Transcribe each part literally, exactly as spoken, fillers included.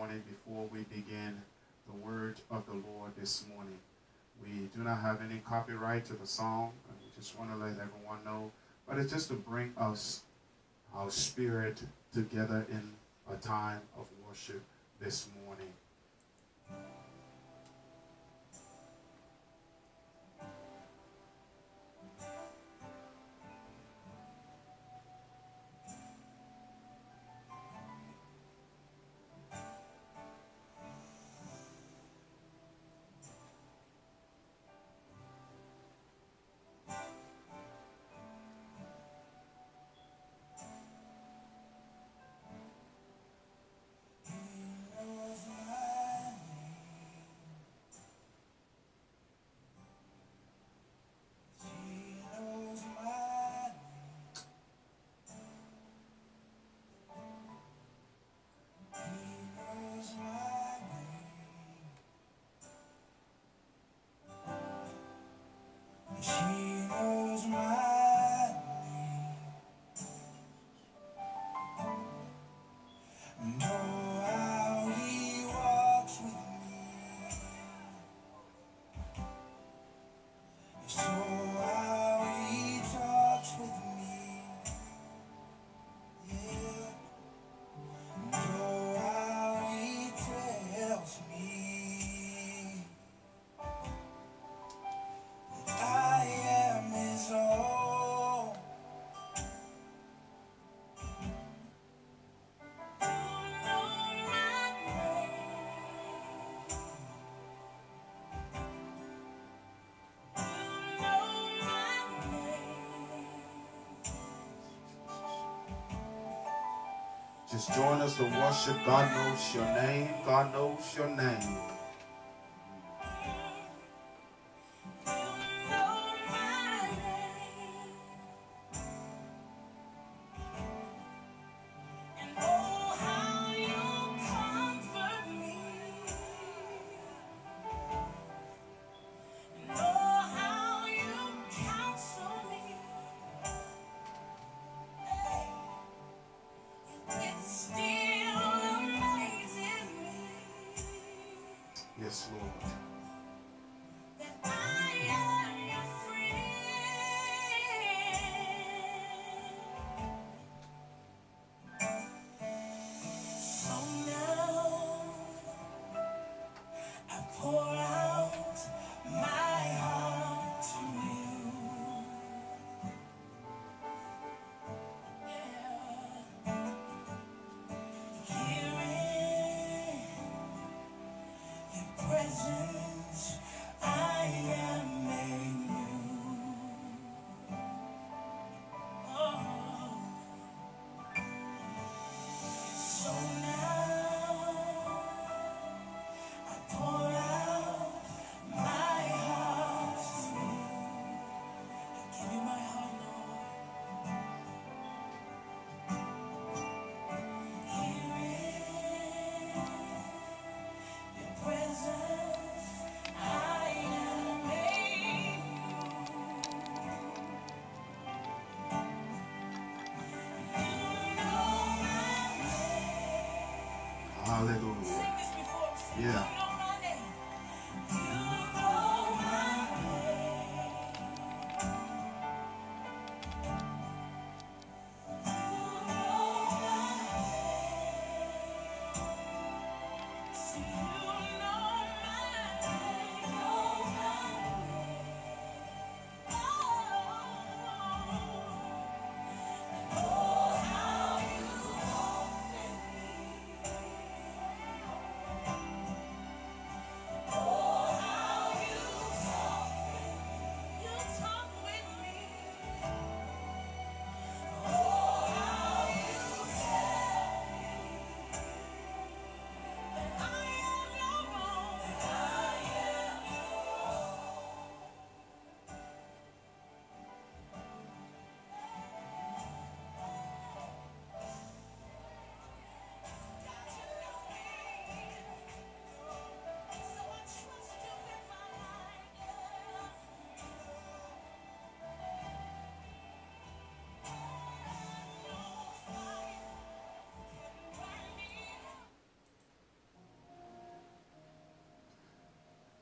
morning before we begin the word of the Lord this morning. We do not have any copyright to the song, and we just want to let everyone know. But it's just to bring us, our spirit, together in a time of worship this morning. Just join us to worship. God knows your name. God knows your name. Yes, Lord. Hallelujah. Yeah. Oh,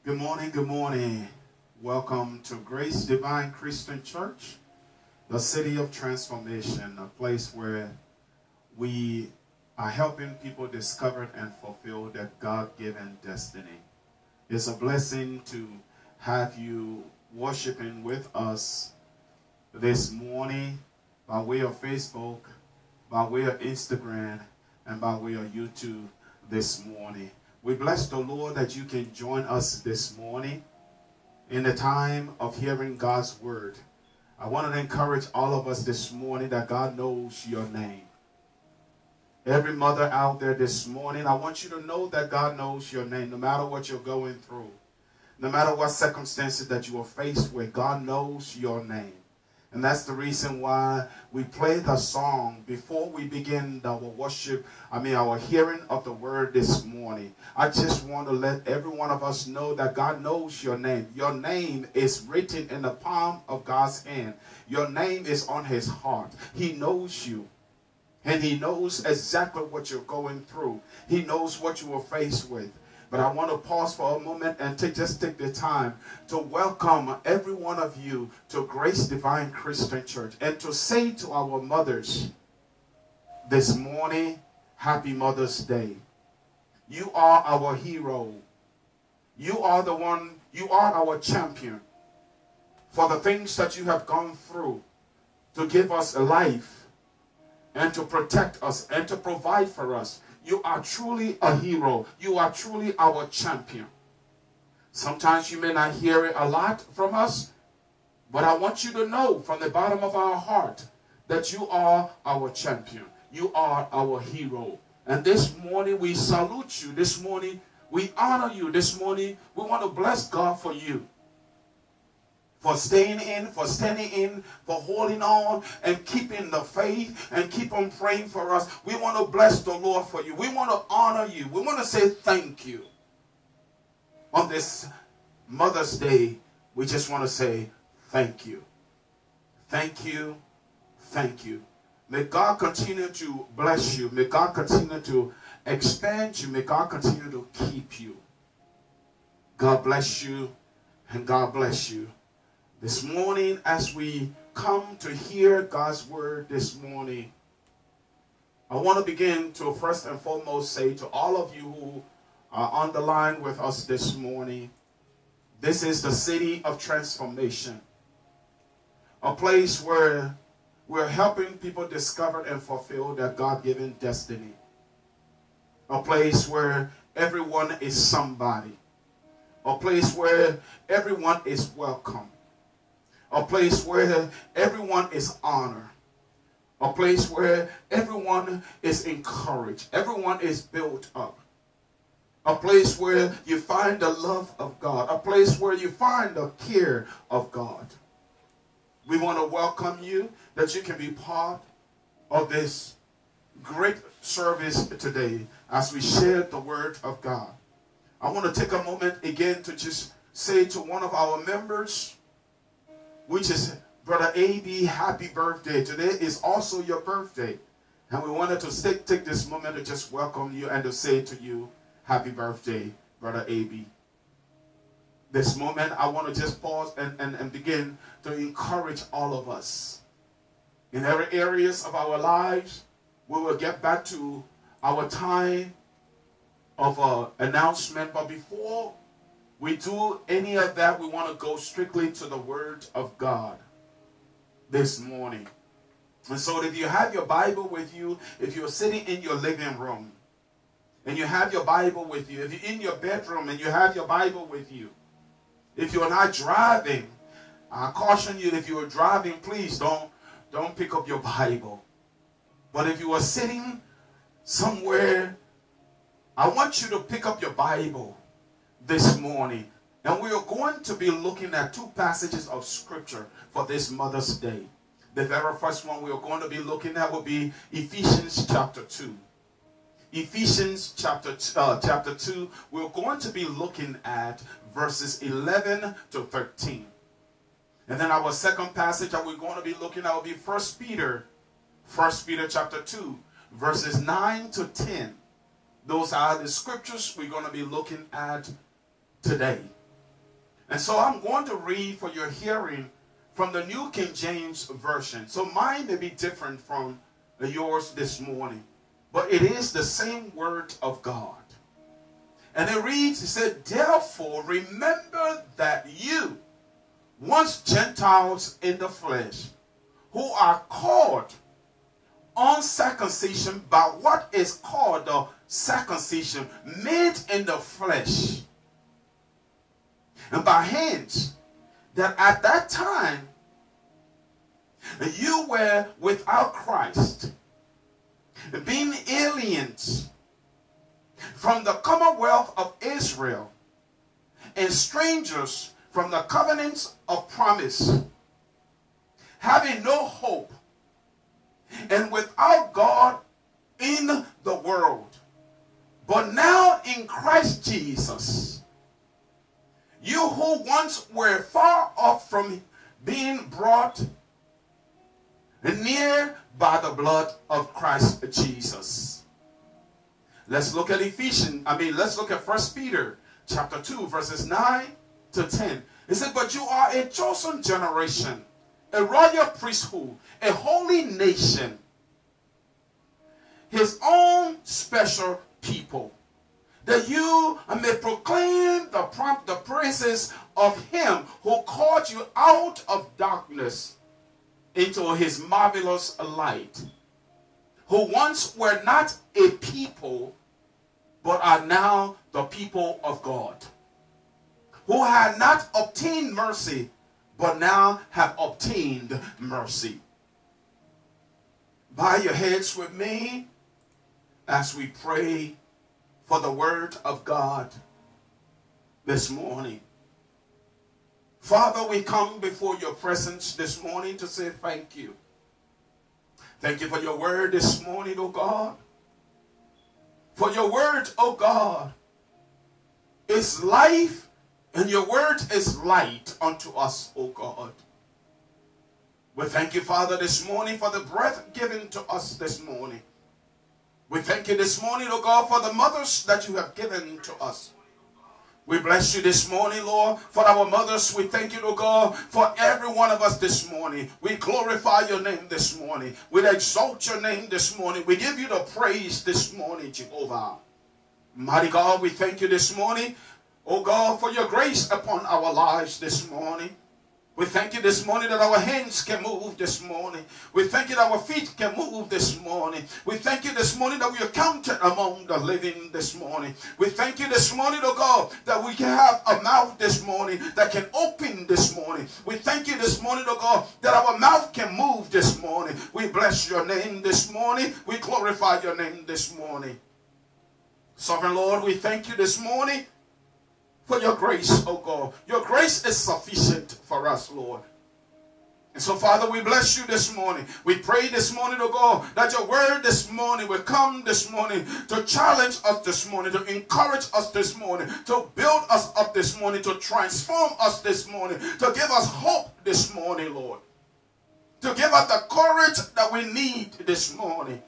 Good morning, good morning. Welcome to Grace Divine Christian Church, the city of transformation, a place where we are helping people discover and fulfill their God-given destiny. It's a blessing to have you worshiping with us this morning by way of Facebook, by way of Instagram, and by way of YouTube this morning. We bless the Lord that you can join us this morning in the time of hearing God's word. I want to encourage all of us this morning that God knows your name. Every mother out there this morning, I want you to know that God knows your name, no matter what you're going through. No matter what circumstances that you are faced with, God knows your name. And that's the reason why we play the song before we begin our worship, I mean our hearing of the word this morning. I just want to let every one of us know that God knows your name. Your name is written in the palm of God's hand. Your name is on his heart. He knows you. And he knows exactly what you're going through. He knows what you are faced with. But I want to pause for a moment and take, just take the time to welcome every one of you to Grace Divine Christian Church and to say to our mothers this morning, Happy Mother's Day. You are our hero. You are the one, you are our champion for the things that you have gone through to give us a life and to protect us and to provide for us. You are truly a hero. You are truly our champion. Sometimes you may not hear it a lot from us, but I want you to know from the bottom of our heart that you are our champion. You are our hero. And this morning we salute you. This morning we honor you. This morning we want to bless God for you. For staying in, for standing in, for holding on and keeping the faith and keep on praying for us. We want to bless the Lord for you. We want to honor you. We want to say thank you. On this Mother's Day, we just want to say thank you. Thank you. Thank you. May God continue to bless you. May God continue to expand you. May God continue to keep you. God bless you and God bless you. This morning, as we come to hear God's word this morning, I want to begin to first and foremost say to all of you who are on the line with us this morning, this is the city of transformation, a place where we're helping people discover and fulfill their God-given destiny, a place where everyone is somebody, a place where everyone is welcome, a place where everyone is honored. A place where everyone is encouraged. Everyone is built up. A place where you find the love of God. A place where you find the care of God. We want to welcome you that you can be part of this great service today as we share the word of God. I want to take a moment again to just say to one of our members, which is Brother A B, happy birthday. Today is also your birthday. And we wanted to take, take this moment to just welcome you and to say to you, happy birthday, Brother A B. This moment, I want to just pause and, and, and begin to encourage all of us. In every areas of our lives, we will get back to our time of uh, announcement. But before we do any of that, we want to go strictly to the Word of God this morning. And so if you have your Bible with you, if you're sitting in your living room and you have your Bible with you, if you're in your bedroom and you have your Bible with you, if you're not driving, I caution you, if you are driving, please don't, don't pick up your Bible. But if you are sitting somewhere, I want you to pick up your Bible this morning, and we are going to be looking at two passages of scripture for this Mother's Day. The very first one we are going to be looking at will be Ephesians chapter two. Ephesians chapter uh, chapter two. We're going to be looking at verses eleven to thirteen, and then our second passage that we're going to be looking at will be First Peter, First Peter chapter two, verses nine to ten. Those are the scriptures we're going to be looking at today. And so I'm going to read for your hearing from the New King James Version. So mine may be different from yours this morning, but it is the same word of God. And it reads, it said, therefore remember that you, once Gentiles in the flesh, who are called uncircumcision by what is called the circumcision made in the flesh and by hands, that at that time you were without Christ, being aliens from the commonwealth of Israel and strangers from the covenants of promise, having no hope and without God in the world. But now in Christ Jesus, you who once were far off from being brought near by the blood of Christ Jesus. Let's look at Ephesians, I mean, let's look at First Peter chapter two, verses nine to ten. It said, but you are a chosen generation, a royal priesthood, a holy nation, his own special people, that you may proclaim the, prompt, the praises of him who called you out of darkness into his marvelous light, who once were not a people, but are now the people of God, who had not obtained mercy, but now have obtained mercy. Bow your heads with me as we pray for the word of God this morning. Father, we come before your presence this morning to say thank you. Thank you for your word this morning, oh God. For your word, oh God, is life, and your word is light unto us, oh God. We thank you, Father, this morning for the breath given to us this morning. We thank you this morning, oh God, for the mothers that you have given to us. We bless you this morning, Lord, for our mothers. We thank you, oh God, for every one of us this morning. We glorify your name this morning. We exalt your name this morning. We give you the praise this morning, Jehovah. Mighty God, we thank you this morning, oh God, for your grace upon our lives this morning. We thank you this morning that our hands can move this morning. We thank you that our feet can move this morning. We thank you this morning that we are counted among the living this morning. We thank you this morning, oh God, that we can have a mouth this morning that can open this morning. We thank you this morning, oh God, that our mouth can move this morning. We bless your name this morning. We glorify your name this morning. Sovereign Lord, we thank you this morning for your grace, oh God. Your grace is sufficient for us, Lord. And so, Father, we bless you this morning. We pray this morning, oh God, that your word this morning will come this morning to challenge us this morning, to encourage us this morning, to build us up this morning, to transform us this morning, to give us hope this morning, Lord. To give us the courage that we need this morning.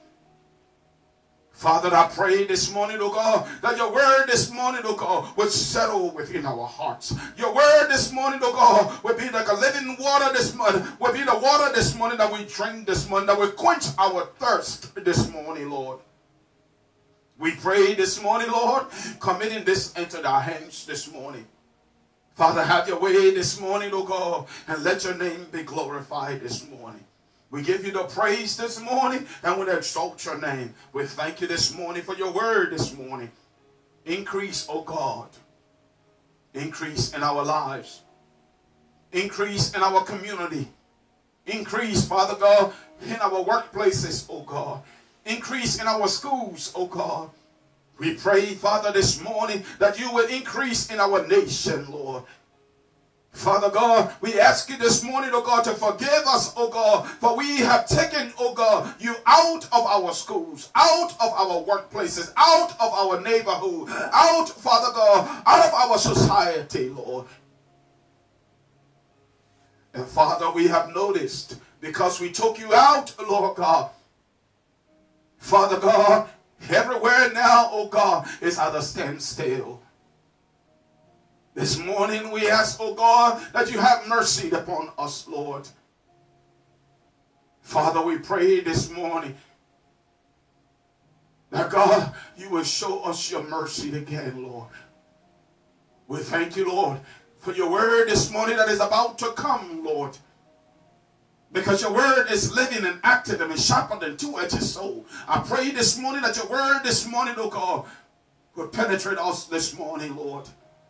Father, I pray this morning, oh God, that your word this morning, oh God, will settle within our hearts. Your word this morning, oh God, will be like a living water this morning, will be the water this morning that we drink this morning, that will quench our thirst this morning, Lord. We pray this morning, Lord, committing this into thy hands this morning. Father, have your way this morning, oh God, and let your name be glorified this morning. We give you the praise this morning, and we exalt your name. We thank you this morning for your word this morning. Increase, oh God. Increase in our lives. Increase in our community. Increase, Father God, in our workplaces, oh God. Increase in our schools, oh God. We pray, Father, this morning that you will increase in our nation, Lord. Father God, we ask you this morning, oh God, to forgive us, oh God, for we have taken, oh God, you out of our schools, out of our workplaces, out of our neighborhood, out, Father God, out of our society, Lord. And Father, we have noticed, because we took you out, Lord God, Father God, everywhere now, oh God, is at a standstill. This morning we ask, oh God, that you have mercy upon us, Lord. Father, we pray this morning that, God, you will show us your mercy again, Lord. We thank you, Lord, for your word this morning that is about to come, Lord. Because your word is living and active and sharper than two-edged sword. I pray this morning that your word this morning, oh God, will penetrate us this morning, Lord.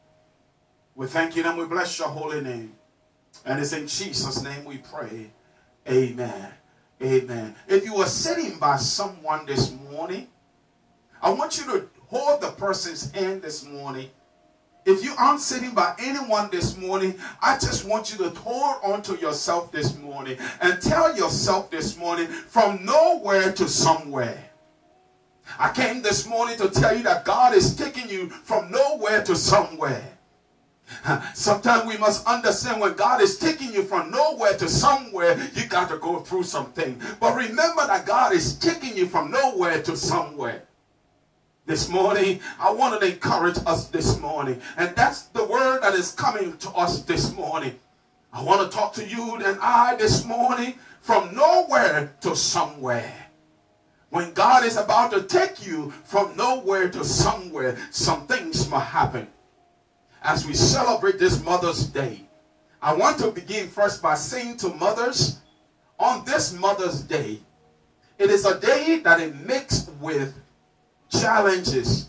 We thank you and we bless your holy name. And it's in Jesus' name we pray. Amen. Amen. If you are sitting by someone this morning, I want you to hold the person's hand this morning. If you aren't sitting by anyone this morning, I just want you to hold on to yourself this morning and tell yourself this morning, from nowhere to somewhere. I came this morning to tell you that God is taking you from nowhere to somewhere. Sometimes we must understand when God is taking you from nowhere to somewhere, you got to go through something. But remember that God is taking you from nowhere to somewhere. This morning, I want to encourage us this morning. And that's the word that is coming to us this morning. I want to talk to you and I this morning from nowhere to somewhere. When God is about to take you from nowhere to somewhere, some things must happen. As we celebrate this Mother's Day, I want to begin first by saying to mothers, on this Mother's Day, it is a day that is mixed with challenges,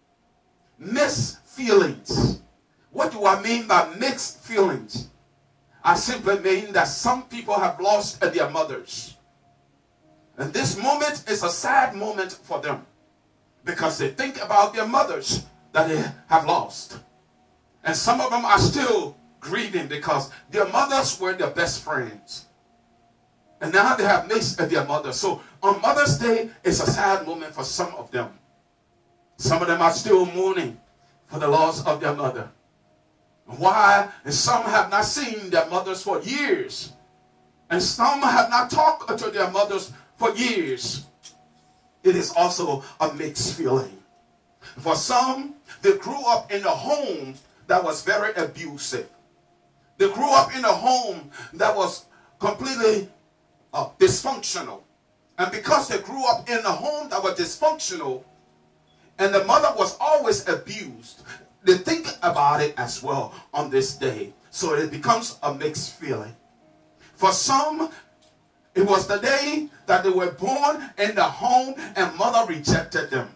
mixed feelings. What do I mean by mixed feelings? I simply mean that some people have lost their mothers. And this moment is a sad moment for them because they think about their mothers that they have lost. And some of them are still grieving because their mothers were their best friends. And now they have missed their mother. So on Mother's Day, it's a sad moment for some of them. Some of them are still mourning for the loss of their mother. Why? And some have not seen their mothers for years. And some have not talked to their mothers for years. It is also a mixed feeling. For some, they grew up in a home that was very abusive. They grew up in a home that was completely uh, dysfunctional. And because they grew up in a home that was dysfunctional, and the mother was always abused, they think about it as well on this day. So it becomes a mixed feeling. For some, it was the day that they were born in the home and mother rejected them.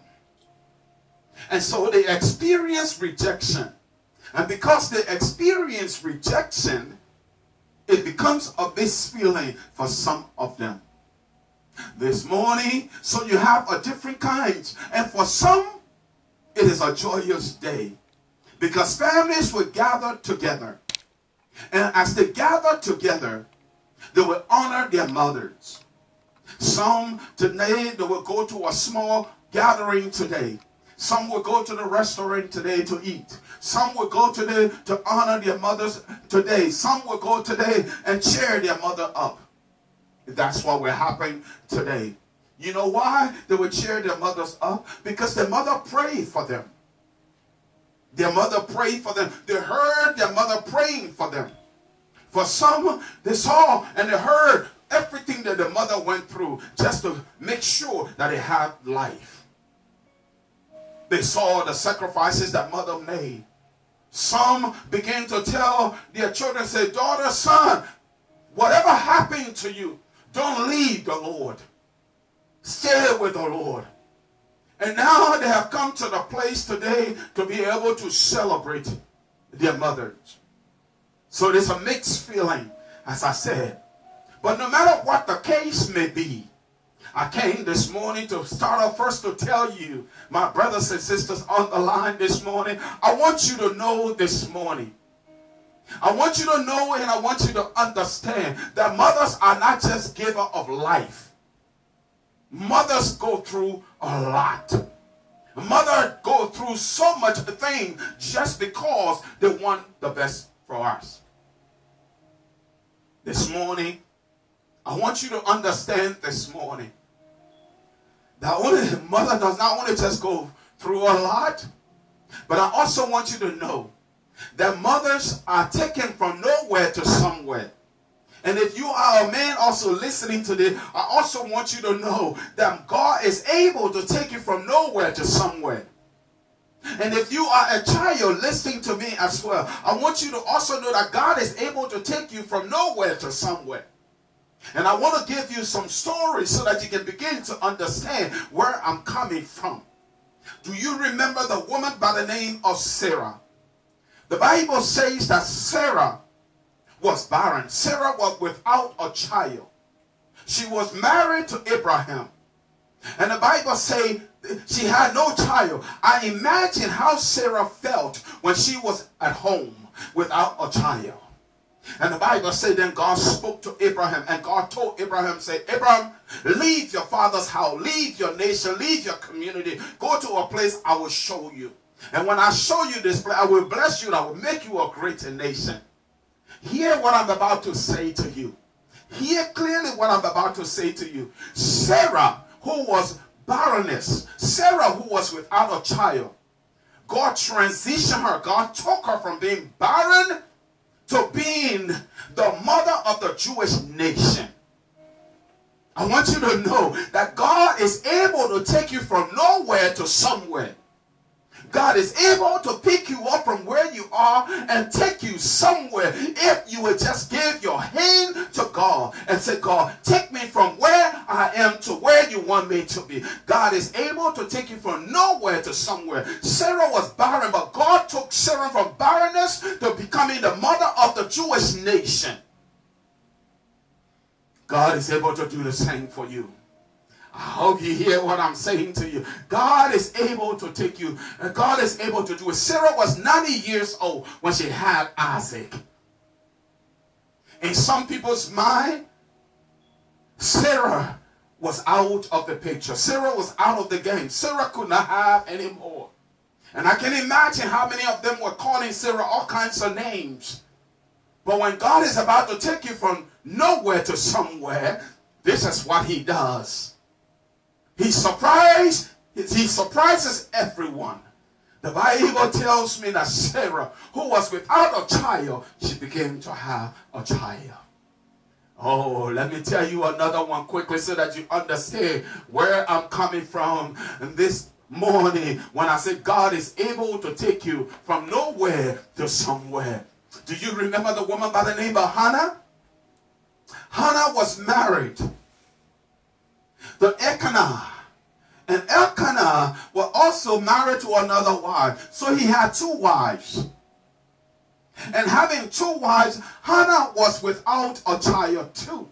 And so they experienced rejection. And because they experience rejection, it becomes a mixed feeling for some of them. This morning, so you have a different kind. And for some, it is a joyous day. Because families will gather together. And as they gather together, they will honor their mothers. Some today, they will go to a small gathering today. Some will go to the restaurant today to eat. Some will go today to honor their mothers today. Some will go today and cheer their mother up. That's what will happen today. You know why they will cheer their mothers up? Because their mother prayed for them. Their mother prayed for them. They heard their mother praying for them. For some, they saw and they heard everything that the mother went through just to make sure that they had life. They saw the sacrifices that mother made. Some began to tell their children, say, daughter, son, whatever happened to you, don't leave the Lord. Stay with the Lord. And now they have come to the place today to be able to celebrate their mothers. So there's a mixed feeling, as I said. But no matter what the case may be, I came this morning to start off first to tell you, my brothers and sisters on the line this morning, I want you to know this morning. I want you to know and I want you to understand that mothers are not just givers of life. Mothers go through a lot. Mothers go through so much thing just because they want the best for us. This morning, I want you to understand this morning that only mother does not want to just go through a lot, but I also want you to know that mothers are taken from nowhere to somewhere. And if you are a man also listening to this, I also want you to know that God is able to take you from nowhere to somewhere. And if you are a child listening to me as well, I want you to also know that God is able to take you from nowhere to somewhere. And I want to give you some stories so that you can begin to understand where I'm coming from. Do you remember the woman by the name of Sarah? The Bible says that Sarah was barren. Sarah was without a child. She was married to Abraham. And the Bible says she had no child. I imagine how Sarah felt when she was at home without a child. And the Bible said then God spoke to Abraham, and God told Abraham, say, Abraham, leave your father's house, leave your nation, leave your community, go to a place I will show you. And when I show you this place, I will bless you and I will make you a great nation. Hear what I'm about to say to you. Hear clearly what I'm about to say to you. Sarah, who was barrenness, Sarah, who was without a child, God transitioned her. God took her from being barren to being the mother of the Jewish nation. I want you to know that God is able to take you from nowhere to somewhere. God is able to pick you up from where you are and take you somewhere if you would just give your hand to God and say, God, take me from where I am to where you want me to be. God is able to take you from nowhere to somewhere. Sarah was barren, but God took Sarah from barrenness to becoming the mother of the Jewish nation. God is able to do the same for you. I hope you hear what I'm saying to you. God is able to take you, and God is able to do it. Sarah was ninety years old when she had Isaac. In some people's mind, Sarah was out of the picture. Sarah was out of the game. Sarah could not have any more. And I can imagine how many of them were calling Sarah all kinds of names. But when God is about to take you from nowhere to somewhere, this is what he does. He surprised, he surprises everyone. The Bible tells me that Sarah, who was without a child, she began to have a child. Oh, let me tell you another one quickly so that you understand where I'm coming from this morning when I say God is able to take you from nowhere to somewhere. Do you remember the woman by the name of Hannah? Hannah was married to Elkanah. And Elkanah was also married to another wife. So he had two wives. And having two wives, Hannah was without a child too.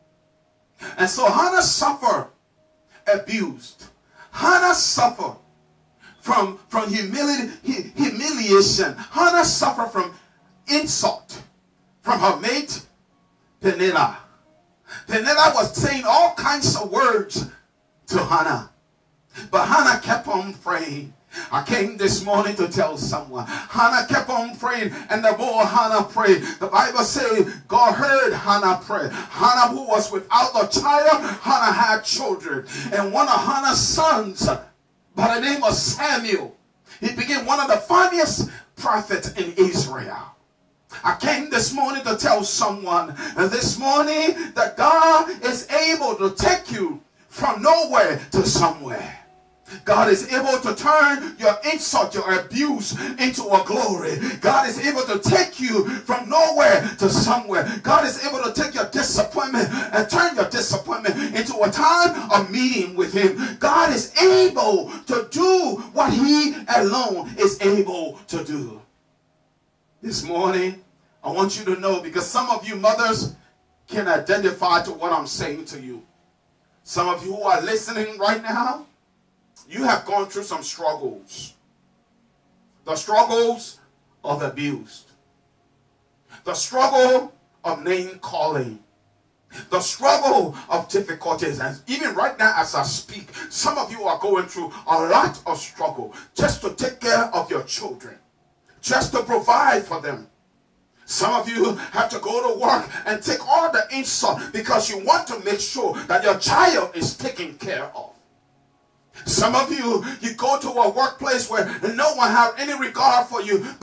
And so Hannah suffered abused. Hannah suffered from, from humili humiliation. Hannah suffered from insult from her mate, Peninnah. Peninnah was saying all kinds of words to Hannah. But Hannah kept on praying. I came this morning to tell someone. Hannah kept on praying, and the more Hannah prayed, the Bible says God heard Hannah pray. Hannah, who was without a child, Hannah had children. And one of Hannah's sons, by the name of Samuel, he became one of the finest prophets in Israel. I came this morning to tell someone and this morning that God is able to take you from nowhere to somewhere. God is able to turn your insult, your abuse into a glory. God is able to take you from nowhere to somewhere. God is able to take your disappointment and turn your disappointment into a time of meeting with him. God is able to do what he alone is able to do. This morning, I want you to know, because some of you mothers can identify to what I'm saying to you. Some of you who are listening right now, you have gone through some struggles. The struggles of abuse. The struggle of name calling. The struggle of difficulties. And even right now as I speak, some of you are going through a lot of struggle just to take care of your children. Just to provide for them. Some of you have to go to work and take all the insult because you want to make sure that your child is taken care of. Some of you, you go to a workplace where no one has any regard for you.